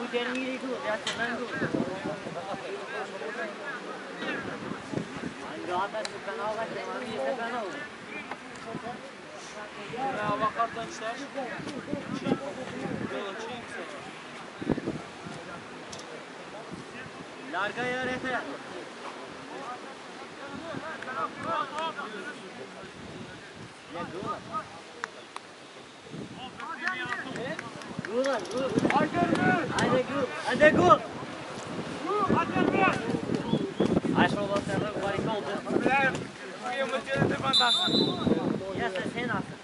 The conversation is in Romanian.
goed, Ermir is goed, ja, ze zijn goed. Zaten şu kanal var, devamı ise kanal olur. Ya bak arkadaşlar. Larga yarete ya. Gol, gol. Hadi gol. Hadi gol. Acho que você vai gol. Eu vou te levantar. Essa cena.